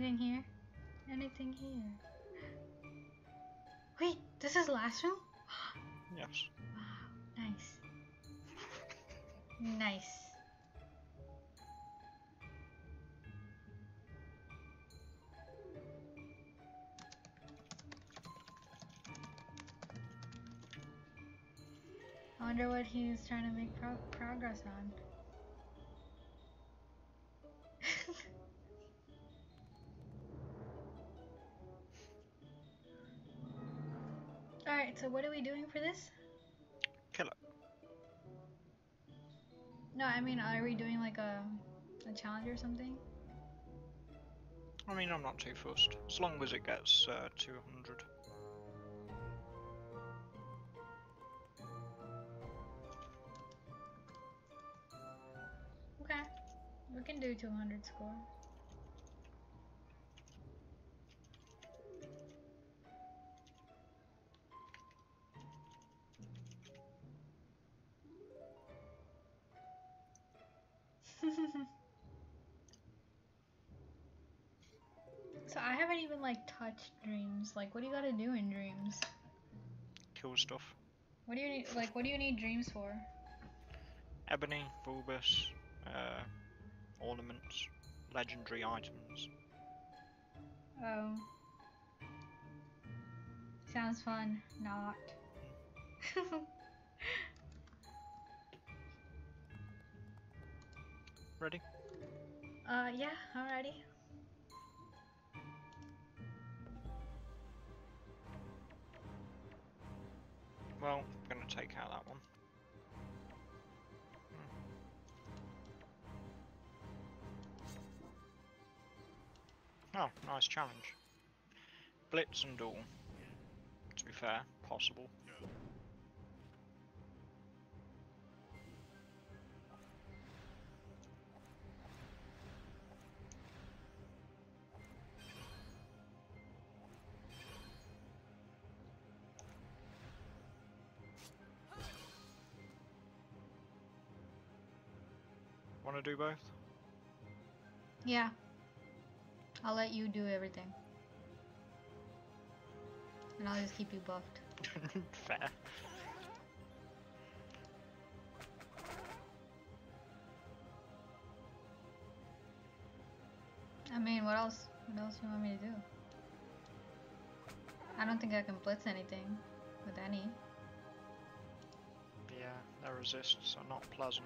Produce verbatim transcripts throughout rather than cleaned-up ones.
Anything here? Anything here? Wait, this is the last room? Yes. Wow, nice. Nice. I wonder what he's trying to make pro progress on. Alright, so what are we doing for this? Kill it. No, I mean, are we doing like a, a challenge or something? I mean, I'm not too fussed. As long as it gets uh, two hundred. Okay, we can do two hundred score. So I haven't even like touched dreams. Like, what do you gotta do in dreams? Kill stuff. What do you need? Like, what do you need dreams for? Ebony, bulbous, uh, ornaments, legendary items. Oh, sounds fun. Not. Ready? uh, yeah, alrighty. Well, I'm gonna take out that one. Oh, nice challenge. Blitz and duel. To be fair, possible. Want to do both? Yeah. I'll let you do everything. And I'll just keep you buffed. Fair. I mean, what else? What else do you want me to do? I don't think I can blitz anything with any. Yeah, their resists are not pleasant.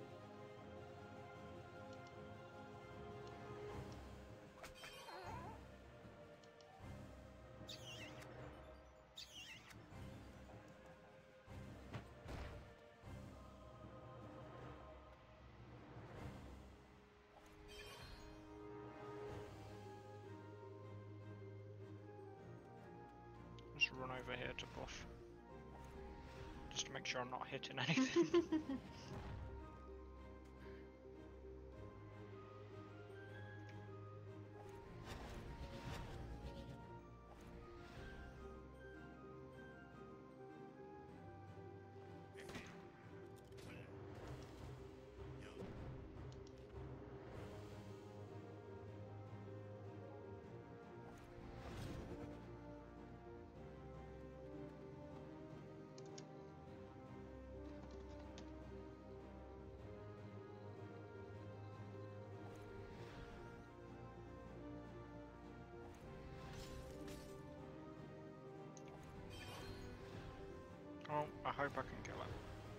Just run over here to buff. Just to make sure I'm not hitting anything. Oh, I hope I can kill it.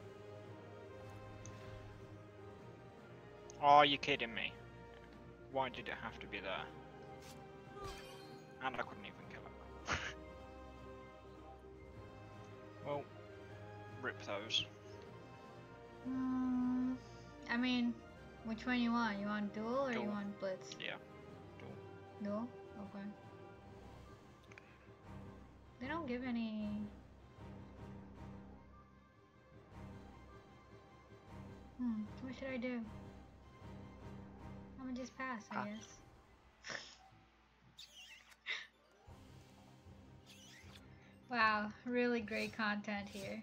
Oh, you're kidding me. Why did it have to be there? And I couldn't even kill it. Well, rip those. Mm, I mean, which one you want? You want duel or Duel. you want blitz? Yeah. Duel. Duel? Okay. They don't give any... Hmm, what should I do? I'm gonna just pass, I Pass. guess. Wow, really great content here.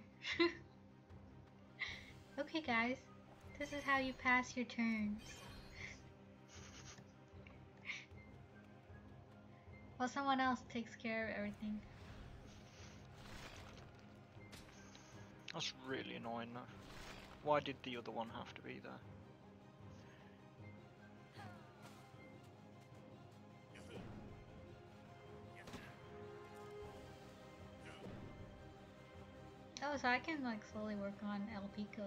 Okay guys, this is how you pass your turns. Well, someone else takes care of everything. That's really annoying though. Why did the other one have to be there? Oh, so I can like slowly work on El Pico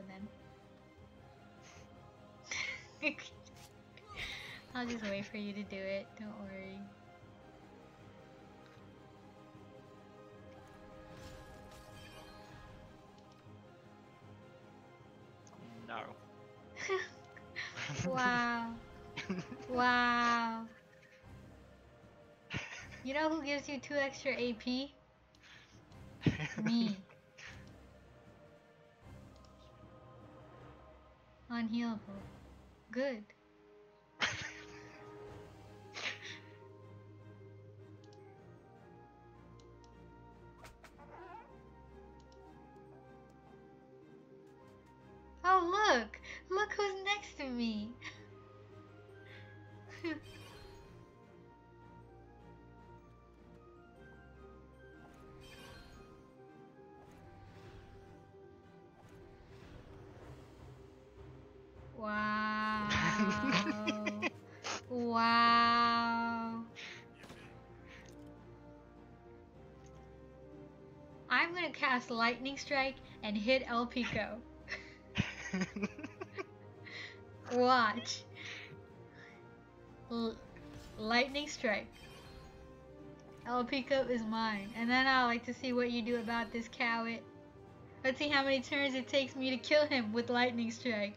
then. I'll just wait for you to do it, don't worry. No. Wow. Wow. You know who gives you two extra A P? Me. Unhealable. Good. Oh look! Look who's next to me! Wow. Wow. I'm gonna cast Lightning Strike and hit El Pico. Watch. L Lightning Strike. El Pico is mine. And then I'll like to see what you do about this coward. Let's see how many turns it takes me to kill him with Lightning Strike.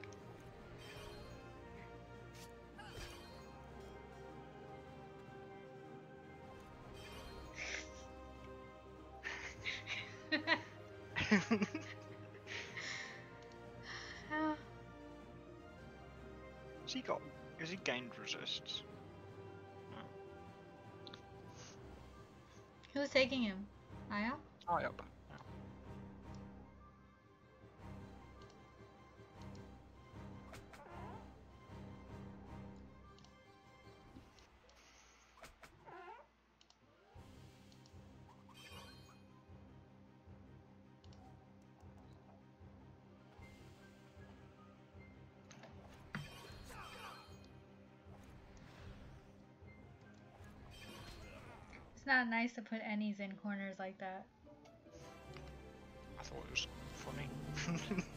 Has he got? Has he gained resists? No. Who's taking him? Aya? Oh, yep. Yeah. It's not nice to put any's in corners like that. I thought it was funny.